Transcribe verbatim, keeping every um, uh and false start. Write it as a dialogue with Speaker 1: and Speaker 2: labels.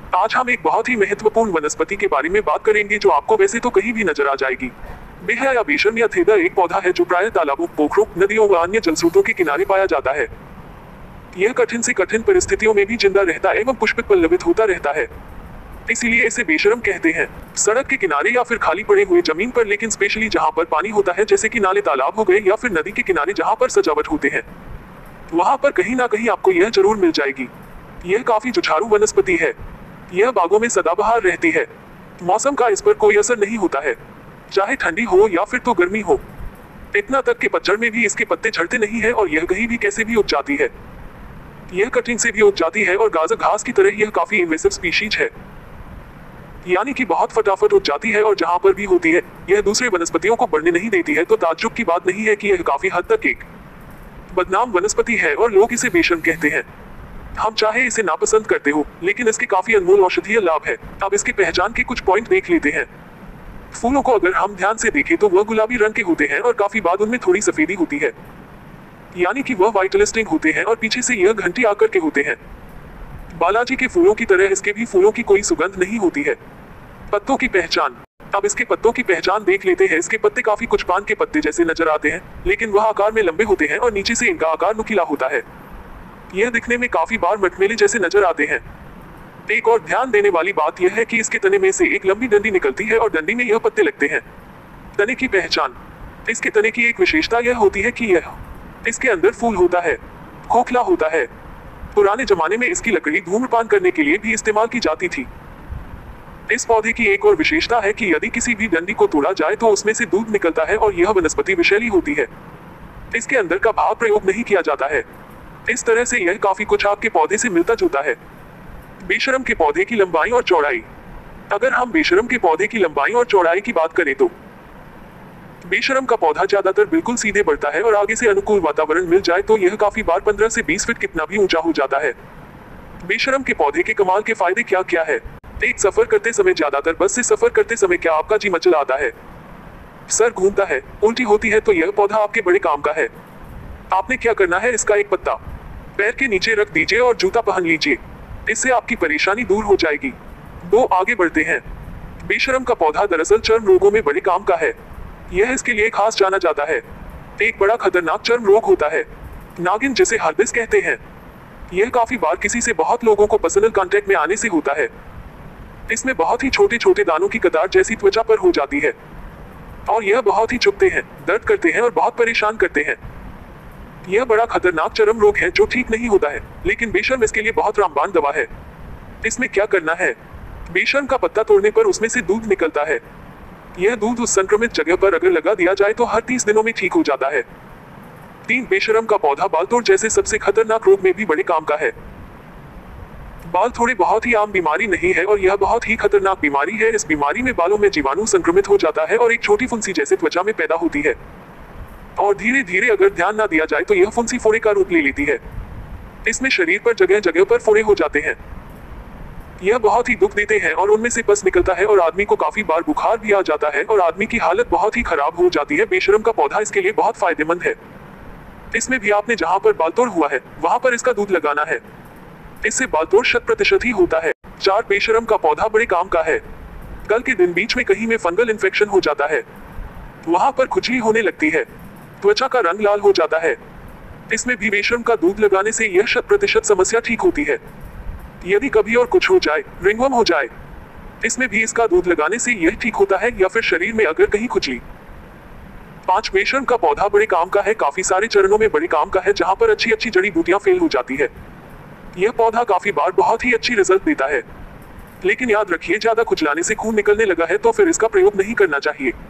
Speaker 1: आज हम एक बहुत ही महत्वपूर्ण वनस्पति के बारे में बात करेंगे जो आपको वैसे तो कहीं भी नजर आ जाएगी। बेहा या बेशम या थेदा एक पौधा है जो प्रायः तालाबों, पोखरों, नदियों व अन्य जलस्रोतों के किनारे पाया जाता है। यह कठिन से कठिन परिस्थितियों में भी जिंदा रहता एवं पुष्पित पल्लवित होता रहता है, इसीलिए इसे बेशरम कहते हैं। सड़क के किनारे या फिर खाली पड़े हुए जमीन पर, लेकिन स्पेशली जहाँ पर पानी होता है जैसे कि नाले, तालाब हो गए, या फिर नदी के किनारे जहाँ पर सजावट होते हैं, वहाँ पर कहीं ना कहीं आपको यह जरूर मिल जाएगी। यह काफी जुझारू वनस्पति है। यह बागों में सदाबहार रहती है। मौसम का इस पर कोई असर नहीं होता है, चाहे ठंडी हो या फिर तो गर्मी हो। इतना तक कि पतझड़ में भी इसके पत्ते झड़ते नहीं है और यह कहीं भी कैसे भी उग जाती है। यह कटिंग से भी उग जाती है और गाजर घास की तरह यह काफी इन्वेसिव स्पीशीज है, यानी कि बहुत फटाफट उग जाती है और जहां पर भी होती है यह दूसरे वनस्पतियों को बढ़ने नहीं देती है। तो ताज्जुब की बात नहीं है कि यह काफी हद तक एक बदनाम वनस्पति है और लोग इसे बेशर्म कहते हैं। हम चाहे इसे नापसंद करते हो, लेकिन इसके काफी अनमोल औषधीय लाभ है। अब इसकी पहचान के कुछ पॉइंट देख लेते हैं। फूलों को अगर हम ध्यान से देखें तो वह गुलाबी रंग के होते हैं और काफी बाद उनमें थोड़ी सफेदी होती है, यानी कि वह वाइटलिस्टिंग होते हैं और पीछे से यह घंटी आकर के होते हैं। बालाजी के फूलों की तरह इसके भी फूलों की कोई सुगंध नहीं होती है। पत्तों की पहचान। अब इसके पत्तों की पहचान देख लेते हैं। इसके पत्ते काफी कुछ पान के पत्ते जैसे नजर आते हैं, लेकिन वह आकार में लंबे होते हैं और नीचे से इनका आकार नुकीला होता है। यह दिखने में काफी बार मटमेले जैसे नजर आते हैं। एक और ध्यान देने वाली बात यह है कि इसके तने में से एक लंबी डंडी निकलती है और डंडी में यह पत्ते लगते हैं। तने की पहचान। इसके तने की एक विशेषता यह होती है कि यह इसके अंदर फूल होता है, खोखला होता है। पुराने जमाने में इसकी लकड़ी धूम्रपान करने के लिए भी इस्तेमाल की जाती थी। इस पौधे की एक और विशेषता है कि यदि किसी भी डंडी को तोड़ा जाए तो उसमें से दूध निकलता है और यह वनस्पति विषैली होती है। इसके अंदर का भाव प्रयोग नहीं किया जाता है। इस तरह से यह काफी कुछ आपके पौधे से मिलता जुलता है। बेशरम के पौधे की लंबाई और चौड़ाई। अगर हम बेशरम के पौधे की लंबाई और चौड़ाई की बात करें तो बेशरम का पौधा ज्यादातर बिल्कुल सीधे बढ़ता है और आगे से अनुकूल वातावरण मिल जाए तो यह काफी बार पंद्रह से बीस फीट कितना भी ऊंचा हो जाता है। बेशरम के पौधे के कमाल के फायदे क्या क्या है? एक, सफर करते समय, ज्यादातर बस से सफर करते समय क्या आपका जी मचल आता है, सर घूमता है, उल्टी होती है, तो यह पौधा आपके बड़े काम का है। आपने क्या करना है, इसका एक पत्ता पैर के नीचे रख दीजिए और जूता पहन लीजिए, इससे आपकी परेशानी दूर हो जाएगी। दो, आगे बढ़ते हैं। बेशरम का पौधा दरअसल चर्म रोगों में बड़े काम का है। यह इसके लिए खास जाना जाता है। एक बड़ा खतरनाक चर्म रोग होता है नागिन, जिसे हर्बिस कहते हैं। यह काफी बार किसी से बहुत लोगों को पर्सनल कांटेक्ट में आने से होता है। इसमें बहुत ही छोटे छोटे दानों की कतार जैसी त्वचा पर हो जाती है और यह बहुत ही चुभते हैं, दर्द करते हैं और बहुत परेशान करते हैं। यह बड़ा खतरनाक चर्म रोग है जो ठीक नहीं होता है, लेकिन बेशर्म इसके लिए बहुत रामबाण दवा है। इसमें क्या करना है, बेशर्म का पत्ता तोड़ने पर उसमें से दूध निकलता है। यह दूध उस संक्रमित जगह पर अगर लगा दिया जाए तो हर तीस दिनों में ठीक हो जाता है। तीन, बेशरम का पौधा बालतोड़ जैसे सबसे खतरनाक रोग में भी बड़े काम का है। बाल थोड़े बहुत ही आम बीमारी नहीं है और यह बहुत ही खतरनाक बीमारी है। इस बीमारी में बालों में जीवाणु संक्रमित हो जाता है और एक छोटी फुंसी जैसे त्वचा में पैदा होती है और धीरे धीरे अगर ध्यान ना दिया जाए तो यह फुंसी फोड़े का रूप ले लेती है। इसमें शरीर पर जगह जगह पर फोड़े हो जाते हैं। यह बहुत ही दुख देते हैं और उनमें से पस निकलता है और आदमी को काफी बार बुखार भी आ जाता है और आदमी की हालत बहुत ही खराब हो जाती है। बेशरम का पौधा इसके लिए बहुत फायदेमंद है। इसमें भी आपने जहाँ पर बालतोड़ हुआ है वहां पर इसका दूध लगाना है, इससे बालतोड़ शत प्रतिशत ही होता है। चार, बेशरम का पौधा बड़े काम का है। कल के दिन बीच में कहीं में फंगल इन्फेक्शन हो जाता है, वहां पर खुजली होने लगती है, त्वचा का रंग लाल हो जाता है। इसमें भी बेशरम का दूध लगाने से यह शत प्रतिशत समस्या ठीक होती है। यदि कभी और कुछ हो जाए, रिंगवर्म हो जाए, इसमें भी इसका दूध लगाने से यह ठीक होता है, या फिर शरीर में अगर कहीं खुजली। पांच, बेशरम का पौधा बड़े काम का है। काफी सारे चरणों में बड़े काम का है जहां पर अच्छी अच्छी जड़ी बूटियां फेल हो जाती है। यह पौधा काफी बार बहुत ही अच्छी रिजल्ट देता है, लेकिन याद रखिए ज्यादा खुजलाने से खून निकलने लगा है तो फिर इसका प्रयोग नहीं करना चाहिए।